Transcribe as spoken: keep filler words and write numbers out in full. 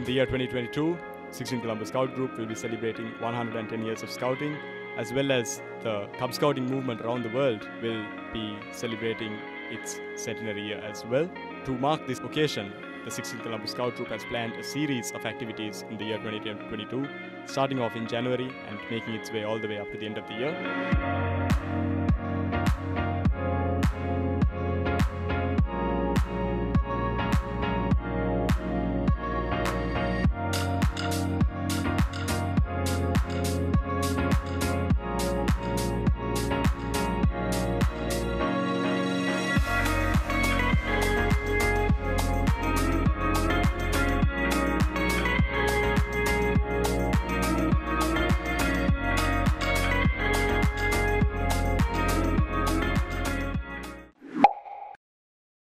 the year twenty twenty-two, sixteenth Colombo Scout Group will be celebrating one hundred ten years of scouting, as well as the Cub Scouting movement around the world will be celebrating its centenary year as well. To mark this occasion, the sixteenth Colombo Scout Group has planned a series of activities in the year twenty twenty-two, starting off in January and making its way all the way up to the end of the year.